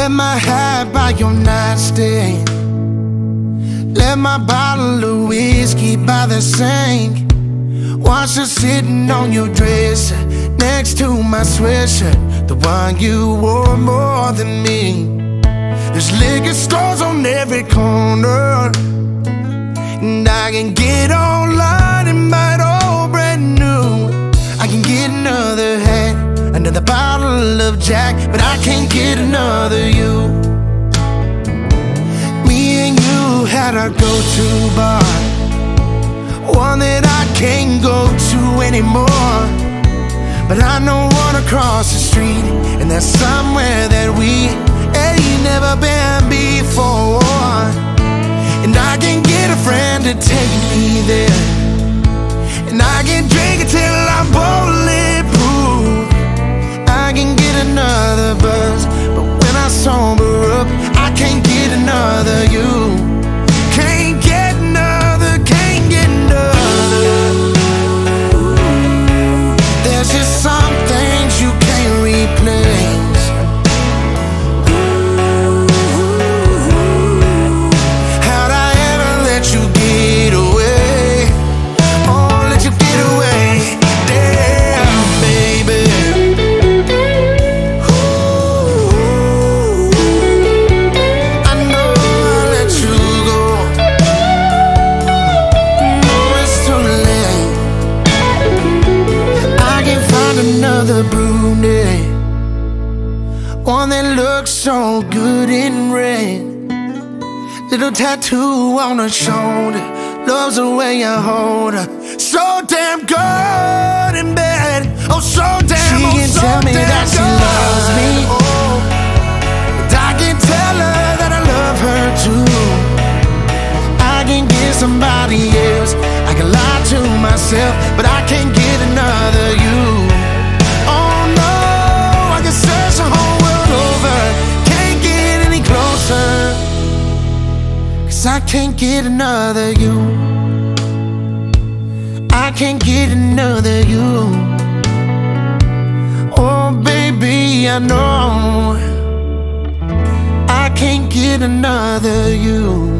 Let my hat by your nightstand. Let my bottle of whiskey by the sink. Watch her sitting on your dresser next to my sweatshirt, the one you wore more than me. There's liquor stores on every corner, and I can get online and buy it all brand new. I can get another hat, another bottle of Jack, but I can't get another you. Me and you had our go-to bar, one that I can't go to anymore. But I know one across the street, and that's somewhere that we ain't never been before. And I can get a friend to take me there, and I can drink it till I'm bulletproof. I can get another buzz, but when I sober up, I can't get another you. Can't get another, can't get another. There's just some things you can't replace. How'd I ever let you get away? Oh, let you get away. Damn, baby. Ooh, I know I let you go. No, it's too late. I can find another brunette, one that looks so good in red. Little tattoo on her shoulder, loves the way I hold her. So damn good in bed, oh so damn. She can tell me that she loves me, and I can tell her that I love her too. I can get somebody else, I can lie to myself, but I can't get another you. Oh no, I can search the whole world over, can't get any closer, 'cause I can't get another you. I can't get another you. Oh baby, I know I can't get another you.